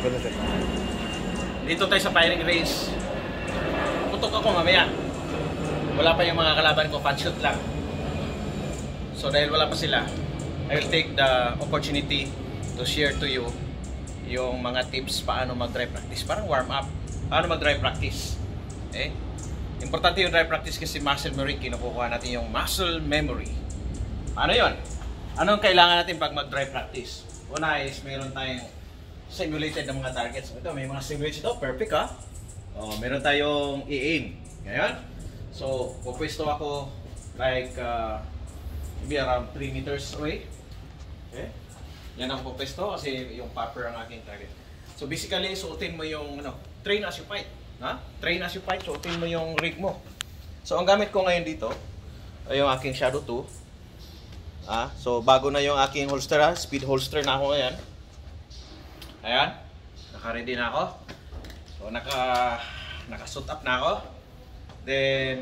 Dito tayo sa firing range. Putok ako mamaya. Wala pa yung mga kalaban ko, fan shoot lang. So dahil wala pa sila, I will take the opportunity to share to you yung mga tips paano mag-dry practice. Parang warm up. Paano mag-dry practice. Okay? Importante yung dry practice kasi muscle memory. Kinukuha natin yung muscle memory. Ano yun? Anong kailangan natin pag mag-dry practice? Una is meron tayong simulated ng mga targets. Ito, may mga simulated. Oh, perfect ha. Oh, meron tayong i-aim. Ngayon, so, pupwesto ako like maybe around 3 meters away. Okay? Yan ang pupwesto kasi yung popper ang aking target. So basically, suotin mo yung train as you fight. Ha? Train as you fight, suotin mo yung rig mo. So ang gamit ko ngayon dito ay yung aking Shadow 2. So bago na yung aking holster, speed holster na ako ngayon. Ayan, naka-ready na ako. So naka-suit up na ako. Then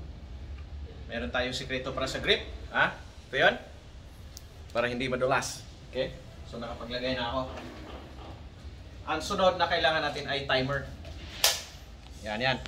meron tayong sikreto para sa grip. Ito yun. Para hindi madulas. Okay? So nakapaglagay na ako. Ang sunod na kailangan natin ay timer. Yan.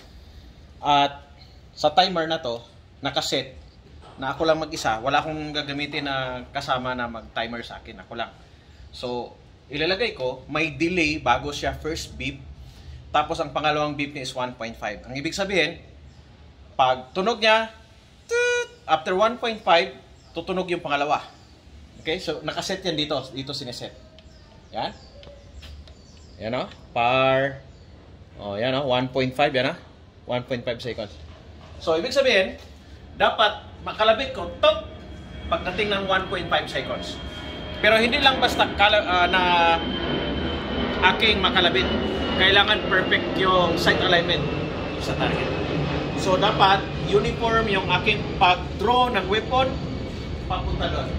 At sa timer na to, nakaset na ako lang mag-isa. Wala akong gagamitin na kasama na mag-timer sa akin. Ako lang. So, ilalagay ko, may delay bago siya first beep. Tapos ang pangalawang beep niya is 1.5. Ang ibig sabihin, pag tunog niya, after 1.5, tutunog yung pangalawa. Okay? So, nakaset yan dito. Dito sineset. Yan. Yan o. Par. Yan o. 1.5. Yan o. 1.5 seconds. So, ibig sabihin, dapat makalabit ko top pagdating ng 1.5 seconds. Pero hindi lang basta na aking makalabit. Kailangan perfect yung sight alignment sa target. So, dapat uniform yung aking pag-draw ng weapon papunta doon.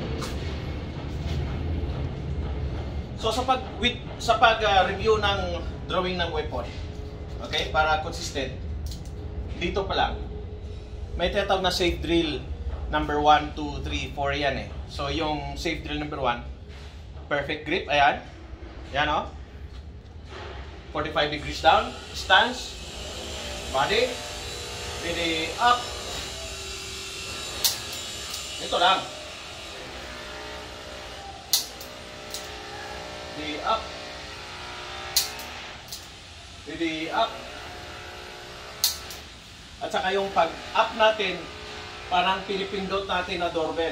So sa pag-review ng drawing ng weapon, okay, para consistent, dito pa lang, may tinatawag na safe drill number 1, 2, 3, 4 yan eh. So yung safe drill number 1, perfect grip, ayan. Yan o. 45 degrees down, stance, body, ready, up. Ito lang. Ready, up. Ready, up. At saka yung pag-up natin, parang pinipindot natin na doorbell.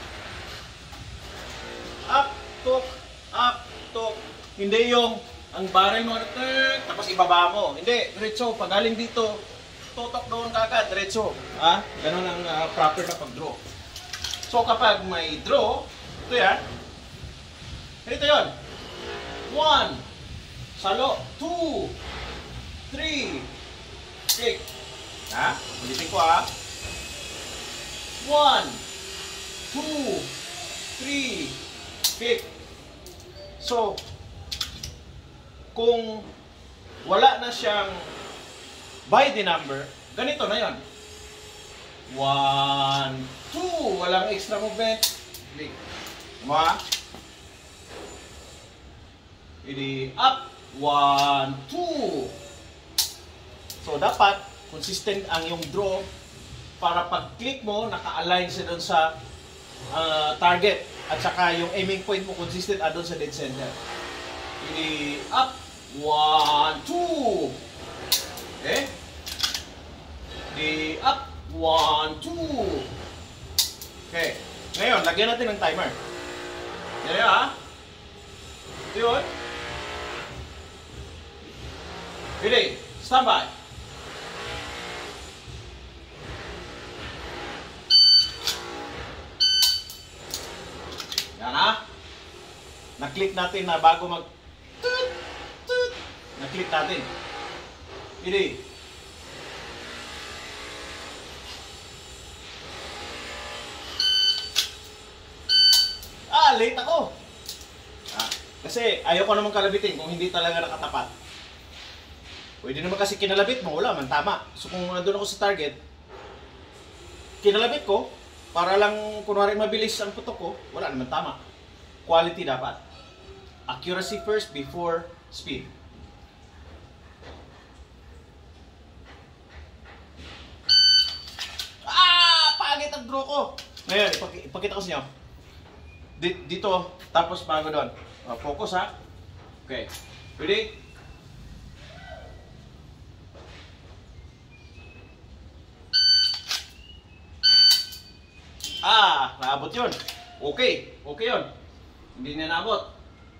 Up, tok, up, tok. Hindi yung ang barrel mo, tapos ibaba mo. Hindi, diretso. Pag galing dito, tutok doon kagad, diretso. Ganun ang proper na pag-draw. So kapag may draw, ito yan. Ito yun. 1, salo, 2, 3, kick. Ulitin ko 1, 2, 3, kick. So, kung wala na siyang by the number, ganito na yon. 1, 2, walang extra movement. Click. Ready, up, 1, 2. So, dapat consistent ang yung draw para pag-click mo, naka-align siya doon sa target. At saka yung aiming point mo consistent doon sa dead center. Ready, up, 1, 2. Okay? Ready, up, 1, 2. Okay. Ngayon, lagyan natin ng timer. Yan Ito yun. Ready, standby. Yan na-click natin na bago na-click natin. Ready. Late ako. Kasi ayoko naman kalabitin kung hindi talaga nakatapat. Pwede naman kasi kinalabit mo, wala man, tama. So kung nandun ako sa target, kinalabit ko, para lang kunwari mabilis ang putok ko, wala naman, tama. Quality dapat. Accuracy first before speed. Pangit ang draw ko! Ngayon, ipakita ko sa inyo. Dito, tapos bago doon. Focus ha. Okay. Ready? Naabot yun. Okay. Okay yun. Hindi na naabot.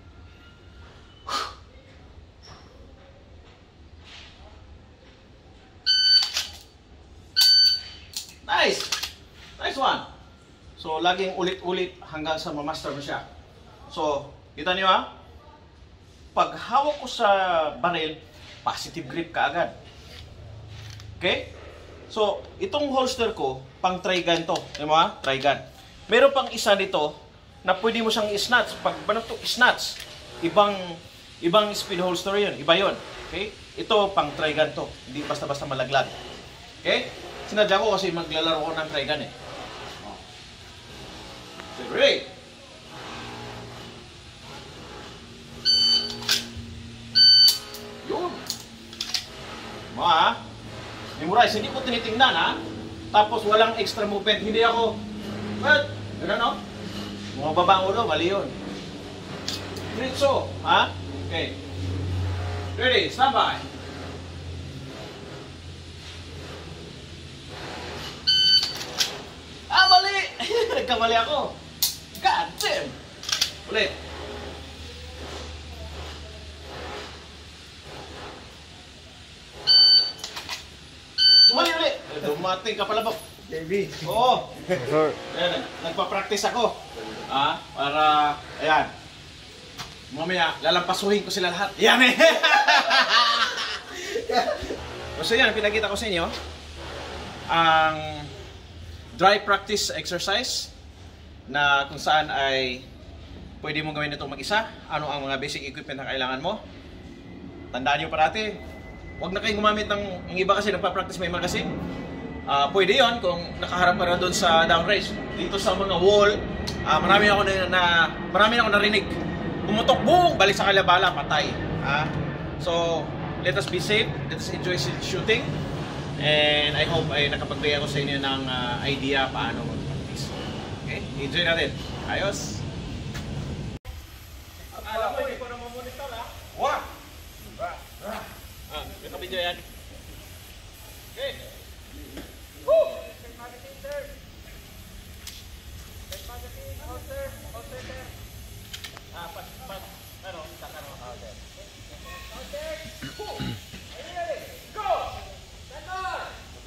Nice! Nice one! So, laging ulit-ulit hanggang sa ma-master mo siya. So, kita niyo ha? Pag hawak ko sa baril, positive grip ka agad. Okay? So, itong holster ko, pang tri-gun to. Diba ha? Tri-gun. Meron pang isa nito na pwede mo siyang i-snatch. Pag ba to i-snatch, ibang speed holster yun. Iba yun. Okay? Ito, pang tri-gun to. Hindi basta-basta malaglag. Okay? Sinadya ko kasi maglalaro ko ng tri-gun eh. So, ready? Yun. Mga memorize, hindi ko tinitingnan ha. Tapos walang extra movement. Hindi ako, what? Gano'n no? Mga babang ulo, mali yun. Diretso, ha? Okay. Ready, stand by. Mali! Nagkamali ako. God damn! Ulit. Mali ulit. Dumating ka pala ba? Baby. Oo. Ayan, nagpa-practice ako. Para, ayan. Mamaya, lalampasuhin ko sila lahat. Yan eh! So yan, pinakita ko sa inyo ang dry practice exercise na kung saan ay pwede mong gawin ito mag-isa. Ano ang mga basic equipment na kailangan mo. Tandaan nyo parati, huwag na kayong gumamit ng iba kasi nagpa-practice may magazine. Pwede yon kung nakaharap ka na doon sa down range. Dito sa mga wall, marami ako narinig. Pumutok, boom! Balik sa kalabala, patay. So, let us be safe. Let us enjoy shooting. And I hope ay nakapagbigay ako sa inyo ng idea paano mag-practice. Okay? Enjoy natin. Ayos! Alam mo, hindi ko na mamonitor ha? Wah! May ka-video yan. Okay! Woo! Take magazine, sir! Take magazine, holster, holster, sir! Ano? Takano? Okay. Holster! Woo! Are you ready? Go! Stand on!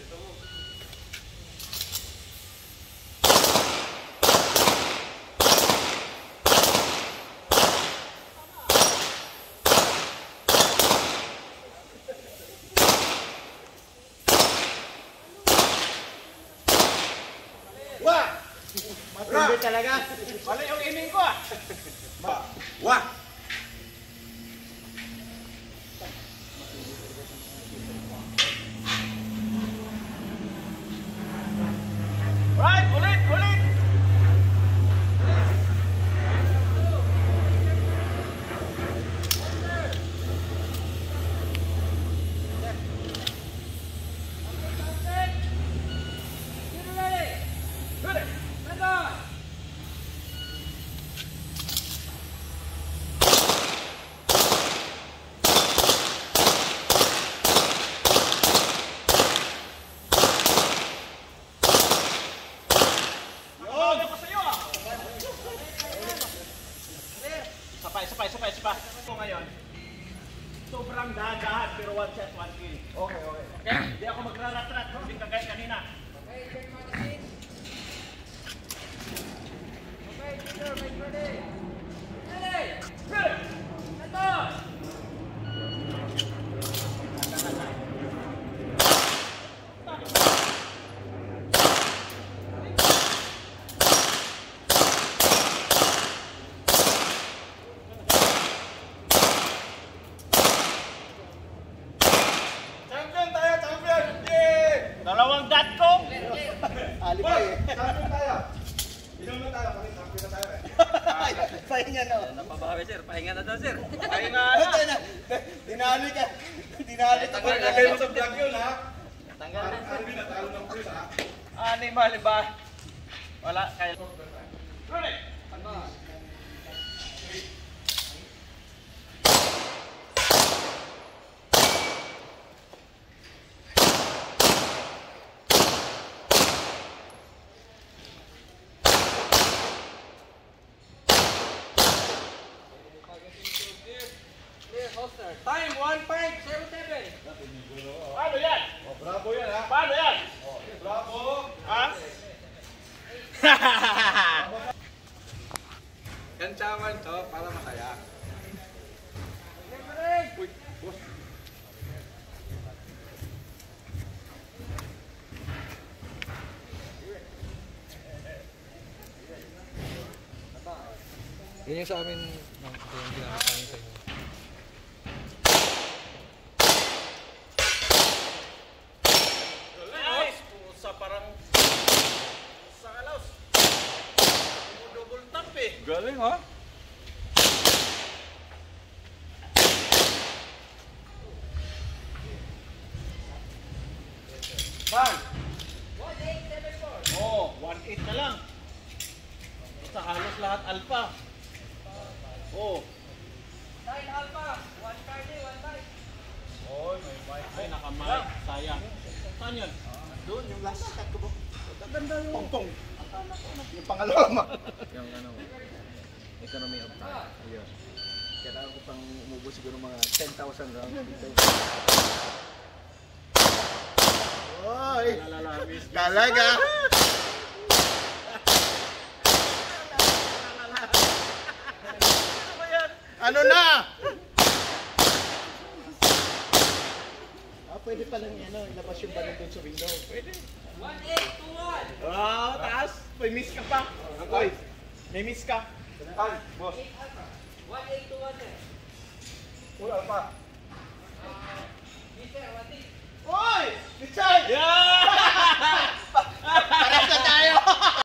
Wah! Matindi talaga. Wala yung aiming ko ah. Wah! Right, ulit, ulit. Sabay. So ngayon, sobrang dahan-dahan pero one shot, one kill. Okay. Okay? Hindi ako magrarat-rat, hindi kagaya kanina. Okay, check magazine. Okay, teacher, make ready. Ready! Ready! Stand on! Dalawang dot ko! Alipay eh. Champion tayo. Inom na tayo. Champion na tayo eh. Pahinga na. Babawi sir, pahinga na daw sir. Pahinga na. Dinali ka. Dinali ka. Tanggal na kayo sa vlog yun ha. Tanggal na sir. Alvin, natalo ng press ha. Animal ba? Wala kaya. Ready? Time 15:07. Paano yan? Oh, bravo yan ha. Paano yan? Oh, bravo. Ha? Kancaman to para masaya. Uy, boss. Yun yung sa amin, yung ginamit namin sa inyo. Nice! Pusa parang sa alaus. Double tap eh. Galing ha? Bang! 1874. Oh, 1.8 na lang. Sa halos lahat alpha. Oh. 9 alpha, 130, 1 Oy, may mic. Ay, naka-mic. Sayang. Saan yun? Doon, yung last cut ko ba? Ganda yung pongpong. Yung pangalawa ma. Yung ano, economy of time. Ayun. Kailangan ko pang umubos siguro mga 10,000 rounds dito. Oy! Lalalamis. Talaga! Ano na? Pwede pa lang yan, ilabas yung balon doon sa window. Pwede. 1821. Wow, taas. May miss ka pa. Oy, may miss ka. Ay, boss. 1821 sir. Wala pa.